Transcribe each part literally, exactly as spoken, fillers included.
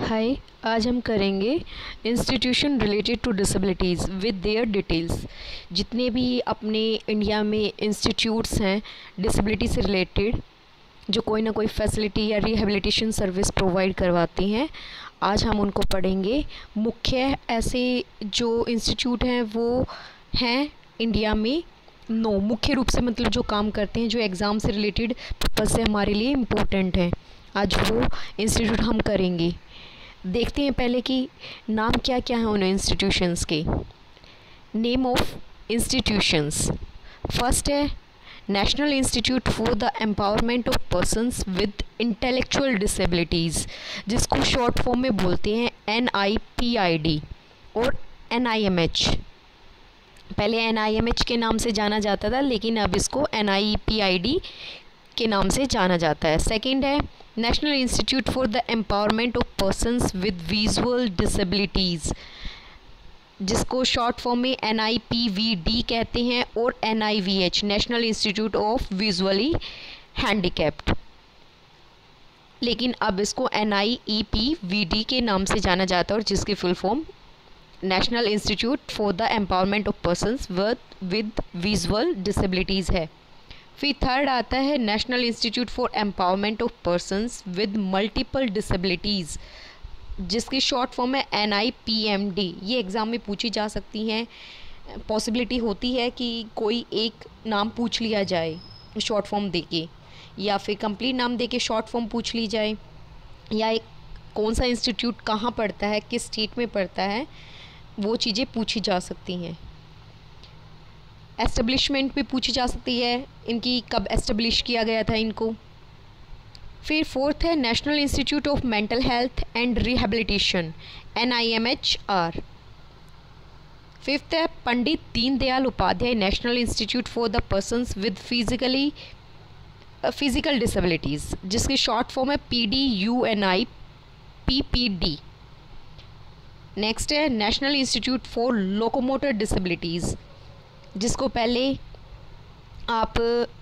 हाय। आज हम करेंगे institution related to disabilities with their details. जितने भी अपने इंडिया में इंस्टीट्यूट्स हैं डिसेबिलिटी से रिलेटेड, जो कोई ना कोई फैसिलिटी या रिहेबिलिटेशन सर्विस प्रोवाइड करवाती हैं, आज हम उनको पढ़ेंगे। मुख्य ऐसे जो इंस्टीट्यूट हैं वो हैं इंडिया में नौ, मुख्य रूप से मतलब जो काम करते हैं, जो एग्ज़ाम से रिलेटेड पर्पज़ से हमारे लिए इम्पोर्टेंट हैं। आज वो इंस्टीट्यूट हम करेंगे। देखते हैं पहले कि नाम क्या क्या है उन इंस्टीट्यूशंस के। नेम ऑफ इंस्टीट्यूशंस, फर्स्ट है national institute for the empowerment of persons with intellectual disabilities, जिसको शॉर्ट फॉर्म में बोलते हैं N I P I D और एन आई एम एच। पहले एन आई एम एच के नाम से जाना जाता था, लेकिन अब इसको N I P I D के नाम से जाना जाता है। सेकंड है national institute for the empowerment of persons with visual disabilities, जिसको शॉर्ट फॉर्म में N I P V D कहते हैं, और N I V H national institute of visually handicapped, लेकिन अब इसको N I E P V D के नाम से जाना जाता है, और जिसकी full form national institute for the empowerment of persons with with visual disabilities है। फिर थर्ड आता है national institute for empowerment of persons with multiple disabilities, जिसकी शॉर्ट फॉर्म है N I P M D. ये एग्ज़ाम में पूछी जा सकती हैं, पॉसिबिलिटी होती है कि कोई एक नाम पूछ लिया जाए शॉर्ट फॉर्म देके, या फिर कंप्लीट नाम देके शॉर्ट फॉर्म पूछ ली जाए, या एक कौन सा इंस्टीट्यूट कहाँ पड़ता है, किस स्टेट में पड़ता है, वो चीज़ें पूछी जा सकती हैं। एस्टेब्लिशमेंट भी पूछी जा सकती है, इनकी कब एस्टेब्लिश किया गया था इनको। फिर फोर्थ है national institute of mental health and rehabilitation, N I M H R. Fifth है Pandit Deendayal Upadhyaya national institute for the persons with physically physical disabilities, जिसकी शॉर्ट फॉर्म है P D U N I P P D. Next है national institute for locomotor disabilities, जिसको पहले आप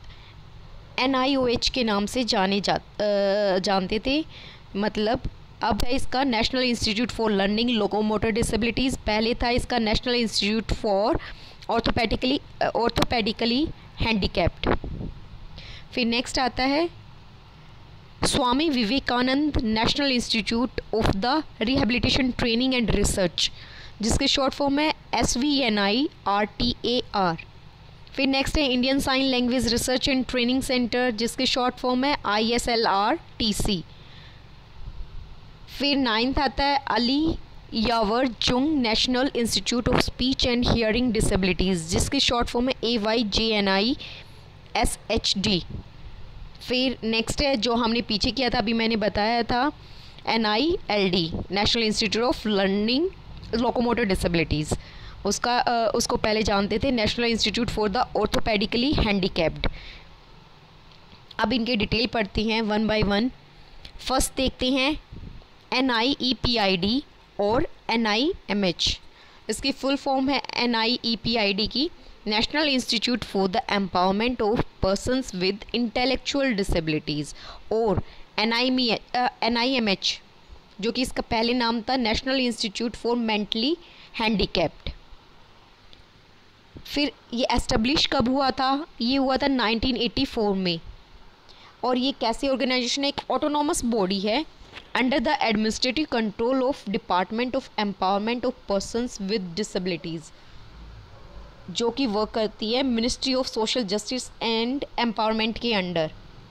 N I O H के नाम से जाने जा जानते थे, मतलब अब है इसका national institute for learning locomotor disabilities. पहले था इसका national institute for orthopaedically orthopaedically handicapped. फिर नेक्स्ट आता है Swami Vivekananda national institute of the rehabilitation training and research, जिसके शॉर्ट फॉर्म है S V N I R T A R. फिर next है Indian sign language research and training centre, जिसके short form है I S L R T C. फिर ninth आता है अली यावर Jung national institute of speech and hearing disabilities, जिसकी short form है A Y J N I S H D. फिर next है जो हमने पीछे किया था, अभी मैंने बताया था, N I L D national institute of learning locomotor disabilities. उसका uh, उसको पहले जानते थे national institute for the orthopaedically handicapped. अब इनके डिटेल पढ़ते हैं वन बाय वन। फर्स्ट देखते हैं N I E P I D और एन आई एम एच। इसकी फुल फॉर्म है N I E P I D की national institute for the empowerment of persons with intellectual disabilities, और N I N I M H जो कि इसका पहले नाम था national institute for mentally handicapped. फिर ये एस्टेब्लिश कब हुआ था? ये हुआ था नाइनटीन एटी फोर में, और ये कैसी ऑर्गेनाइजेशन है? एक ऑटोनॉमस बॉडी है under the administrative control of department of empowerment of persons with disabilities, जो कि वर्क करती है ministry of social justice and empowerment के अंडर।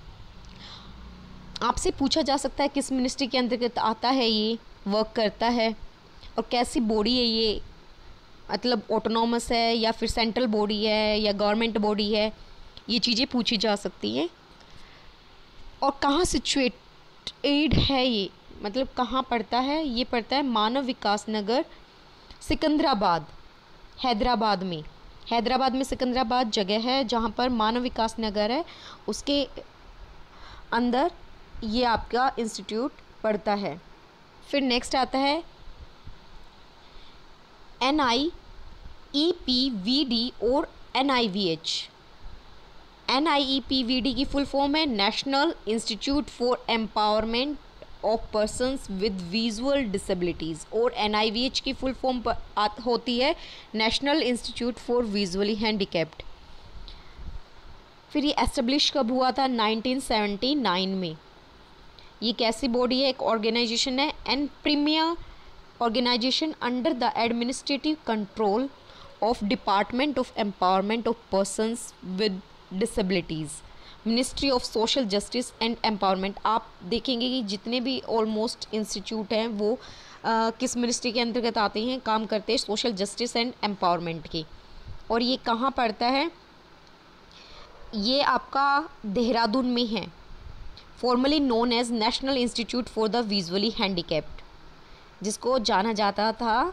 आपसे पूछा जा सकता है किस मिनिस्ट्री के अंतर्गत आता है, ये वर्क करता है, और कैसी बॉडी है ये, मतलब ऑटोनॉमस है या फिर सेंट्रल बॉडी है या गवर्नमेंट बॉडी है, ये चीज़ें पूछी जा सकती हैं। और कहाँ सिचुएटेड है ये, मतलब कहाँ पड़ता है? ये पड़ता है मानव विकास नगर, सिकंदराबाद, हैदराबाद में। हैदराबाद में सिकंदराबाद जगह है जहाँ पर मानव विकास नगर है, उसके अंदर ये आपका इंस्टीट्यूट पड़ता है। फिर नेक्स्ट आता है N I E P V D और N I V H. N I E P V D की फुल फॉर्म है national institute for empowerment of persons with visual disabilities, और एन आई वी एच की full form होती है national institute for visually handicapped. फिर ये establish कब हुआ था? नाइनटीन सेवेंटी नाइन में। ये कैसी बॉडी है? एक ऑर्गेनाइजेशन है and premier organisation under the administrative control of department of empowerment of persons with disabilities, ministry of social justice and empowerment. आप देखेंगे कि जितने भी ऑलमोस्ट इंस्टीट्यूट हैं वो आ, किस मिनिस्ट्री के अंतर्गत आते हैं, काम करते हैं सोशल जस्टिस एंड एम्पावरमेंट के। और ये कहाँ पड़ता है? ये आपका देहरादून में है, formerly known as national institute for the visually handicapped, जिसको जाना जाता था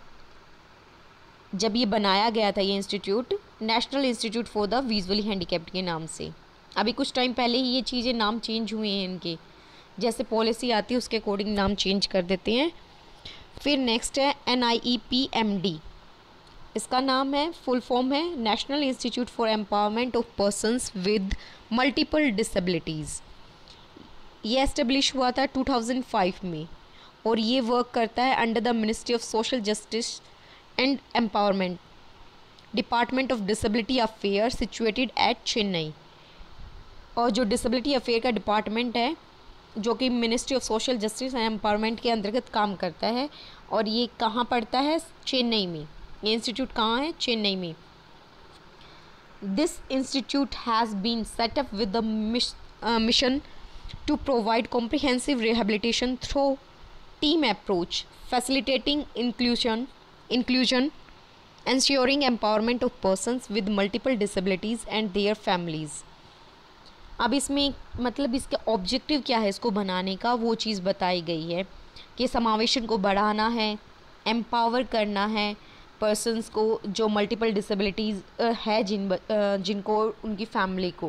जब ये बनाया गया था ये institute national institute for the visually handicapped के नाम से। अभी कुछ टाइम पहले ही ये चीज़ें नाम चेंज हुए हैं इनके, जैसे पॉलिसी आती है उसके अकॉर्डिंग नाम चेंज कर देते हैं। फिर नेक्स्ट है N I E P M D, इसका नाम है, फुल फॉर्म है national institute for empowerment of persons with multiple disabilities. ये एस्टेब्लिश हुआ था टू थाउजेंड फाइव में और ये वर्क करता है under the ministry of social justice and empowerment, department of disability affair situated at Chennai. और जो डिसेबिलिटी अफेयर का डिपार्टमेंट है जो कि ministry of social justice and empowerment के अंतर्गत काम करता है, और ये कहाँ पड़ता है? चेन्नई में। ये इंस्टीट्यूट कहाँ है? चेन्नई में। This institute has been set up with the mission to provide comprehensive rehabilitation through team approach, facilitating inclusion inclusion, ensuring empowerment of persons with multiple disabilities and their families। अब इसमें मतलब इसका ऑब्जेक्टिव क्या है इसको बनाने का, वो चीज़ बताई गई है कि समावेशन को बढ़ाना है, एम्पावर करना है पर्सन्स को जो मल्टीपल डिसेबिलिटीज़ है जिन जिनको उनकी फैमिली को।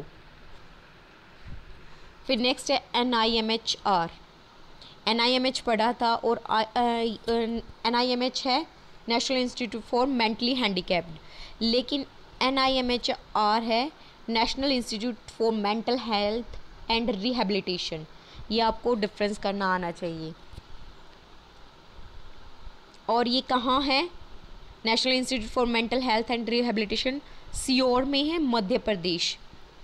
फिर नेक्स्ट है N I M H R. N I M H पढ़ा था और एन आई एम एच है national institute for mentally handicapped, लेकिन N I M H R है national institute for mental health and rehabilitation. ये आपको difference करना आना चाहिए। और ये कहाँ है? National institute for mental health and rehabilitation Sehore में है, Madhya Pradesh.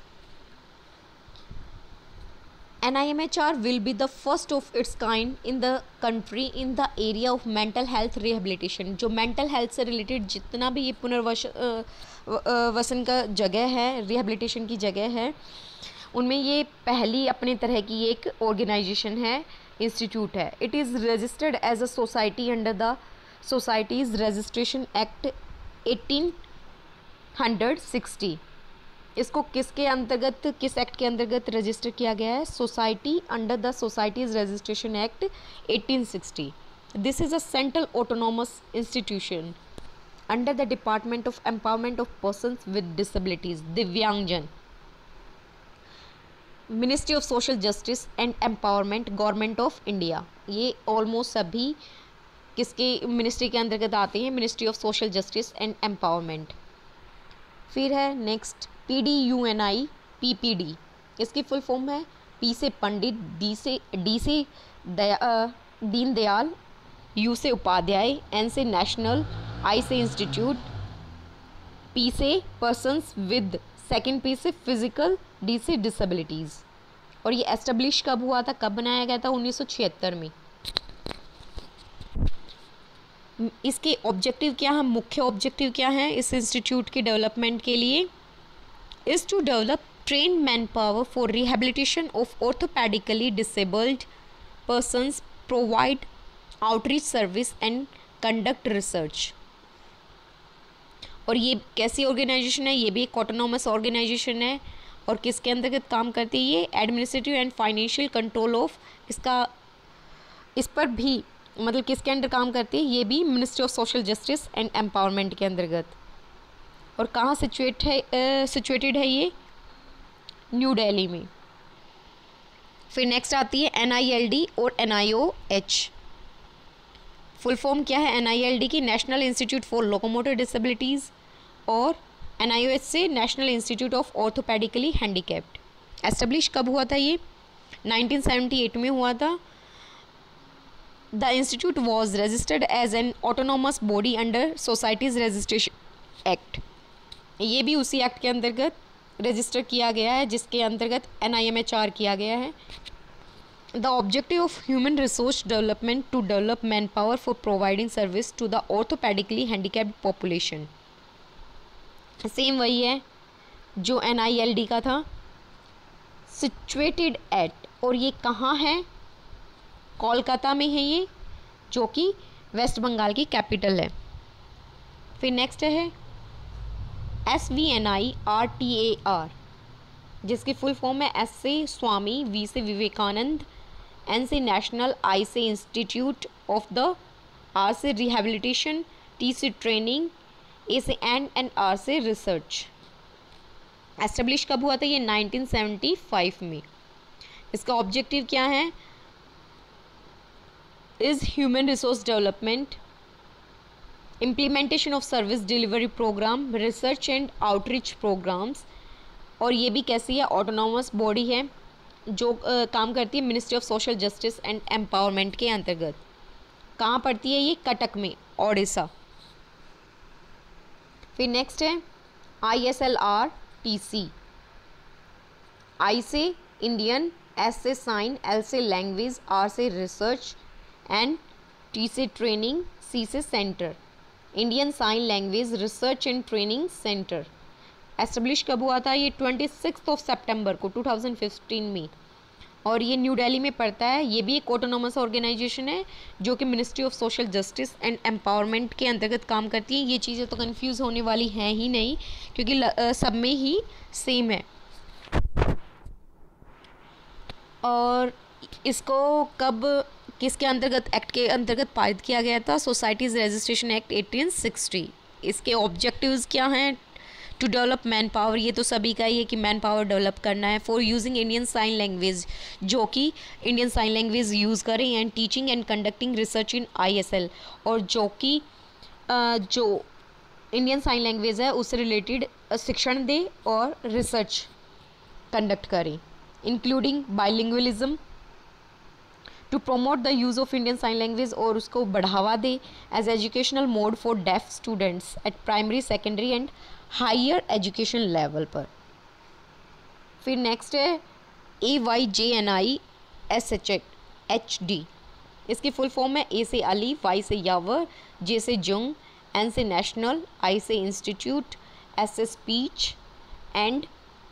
N I M H R will be the first of its kind in the country in the area of mental health rehabilitation। जो mental health से related जितना भी ये पुनर्वस वसन का जगह है, rehabilitation की जगह है, उनमें ये पहली अपने तरह की एक organization है, institute है। It is registered as a society under the Societies Registration Act eighteen sixty. इसको किसके अंतर्गत, किस एक्ट के अंतर्गत रजिस्टर किया गया है? Society under the societies registration act eighteen sixty. This is a central autonomous institution under the department of empowerment of persons with disabilities, दिव्यांगजन, ministry of social justice and empowerment, government of India. ये almost सभी किसके ministry के अंतर्गत आते हैं? Ministry of social justice and empowerment. फिर है next P D U N I P P D. इसकी फुल फॉर्म है पी से पंडित, डी से डी से दया दीन दयाल, यू से उपाध्याय, एन से नेशनल, आई से इंस्टीट्यूट, पी से पर्सन्स विद, सेकेंड पी से फिजिकल, डी से डिसेबिलिटीज़। और ये एस्टेब्लिश कब हुआ था, कब बनाया गया था? उन्नीस सौ छिहत्तर में। इसके ऑब्जेक्टिव क्या है, मुख्य ऑब्जेक्टिव क्या है इस इंस्टीट्यूट के डेवलपमेंट के लिए? Is to develop train manpower for rehabilitation of orthopaedically disabled persons, provide outreach service and conduct research. और ये कैसी ऑर्गेनाइजेशन है? ये भी एक ऑटोनोमस ऑर्गेनाइजेशन है। और किसके अंतर्गत काम करती है ये? Administrative and financial control of, इसका इस पर भी मतलब किसके अंडर काम करती है? ये भी ministry of social justice and empowerment के अंतर्गत। और कहाँ सिचुएट है सिचुएटेड है ये? न्यू दिल्ली में। फिर नेक्स्ट आती है एन आई एल डी और N I O H. Full form क्या है एन आई एल डी की? National institute for locomotor disabilities, और एन आई ओ एच से national institute of orthopaedically handicapped. Establish कब हुआ था ये? नाइनटीन सेवेंटी एट में हुआ था। The institute was registered as an autonomous body under societies registration act. ये भी उसी एक्ट के अंतर्गत रजिस्टर किया गया है जिसके अंतर्गत N I M H R किया गया है। The objective of human resource development to develop manpower for providing service to the orthopaedically handicapped population. Same वही है जो एन आई एल डी का था। सिचुएटेड एट, और ये कहाँ है? कोलकाता में है ये, जो कि वेस्ट बंगाल की कैपिटल है। फिर नेक्स्ट है S V N I R T A R, जिसकी फुल फॉर्म है एस से स्वामी, वी से विवेकानंद, एन से नेशनल, आई से इंस्टीट्यूट ऑफ द, आर से रिहेबिलिटेशन, टी से ट्रेनिंग, ए से एंड एंड आर से रिसर्च। एस्टेब्लिश कब हुआ था? ये नाइनटीन सेवेंटी फाइव में। इसका ऑब्जेक्टिव क्या है? Is human resource development, implementation of service delivery program, research and outreach programs. और ये भी कैसी है? ऑटोनॉमस बॉडी है जो uh, काम करती है ministry of social justice and empowerment के अंतर्गत। कहाँ पड़ती है ये? कटक में, ओडिशा। फिर नेक्स्ट है I S L R T C. I से इंडियन, एस से साइन, एल से लैंग्वेज, आर से रिसर्च एंड टी से ट्रेनिंग, सी से centre. Indian sign language research and training centre. Establish कब हुआ था? ये ट्वेंटी सिक्स ऑफ सेप्टेम्बर को टू थाउजेंड फिफ्टीन में, और ये न्यू दिल्ली में पड़ता है। ये भी एक ऑटोनोमस ऑर्गेनाइजेशन है जो कि ministry of social justice and empowerment के अंतर्गत काम करती है। ये चीज़ें तो कंफ्यूज होने वाली हैं ही नहीं, क्योंकि सब में ही सेम है। और इसको कब, किसके अंतर्गत, एक्ट के अंतर्गत पारित किया गया था? Societies registration act eighteen sixty. इसके ऑब्जेक्टिव्स क्या हैं? टू डेवलप मैन पावर, ये तो सभी का ही है कि मैन पावर डेवलप करना है। For using Indian sign language, जो कि इंडियन साइन लैंग्वेज यूज़ करें, and teaching and conducting research in I S L, और जो कि जो इंडियन साइन लैंग्वेज है उससे रिलेटेड शिक्षण दे और रिसर्च कंडक्ट करें, including bilingualism, to promote the use of Indian sign language, और उसको बढ़ावा दे as educational mode for deaf students at primary, secondary and higher education level पर। फिर नेक्स्ट है A Y J N I S H H D. इसकी full form है A से अली, वाई से यावर, जे से जुंग, एन से नेशनल, आई से इंस्टीट्यूट, एस से स्पीच एंड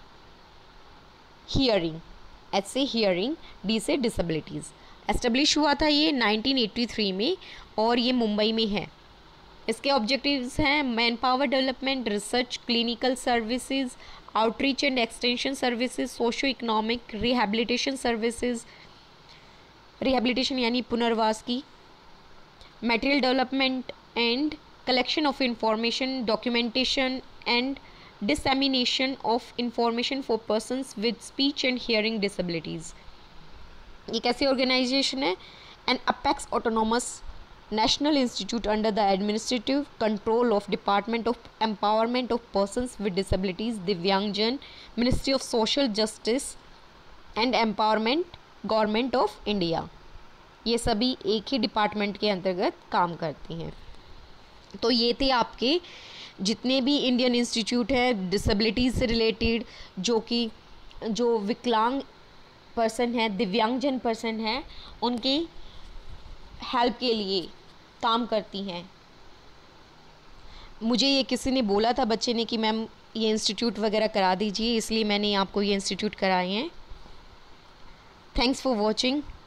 हियरिंग, एच से हियरिंग, डी से डिसेबिलिटीज़। एस्टेब्लिश हुआ था ये नाइनटीन एटी थ्री में, और ये मुंबई में है। इसके ऑब्जेक्टिव्स हैं manpower development, research, clinical services, outreach and extension services, socio economic, rehabilitation services, rehabilitation यानी पुनर्वास की, material development and collection of information, documentation and dissemination of information for persons with speech and hearing disabilities। ये कैसी organisation है? An apex autonomous national institute under the administrative control of department of empowerment of persons with disabilities, दिव्यांगजन, ministry of social justice and empowerment, government of India. ये सभी एक ही department के अंतर्गत काम करती हैं। तो ये थे आपके जितने भी इंडियन इंस्टीट्यूट है डिसेबिलिटीज़ से रिलेटेड, जो कि जो विकलांग पर्सन है, दिव्यांगजन पर्सन है, उनकी हेल्प के लिए काम करती हैं। मुझे ये किसी ने बोला था, बच्चे ने, कि मैम ये इंस्टीट्यूट वगैरह करा दीजिए, इसलिए मैंने आपको ये इंस्टीट्यूट कराए हैं। Thanks for watching.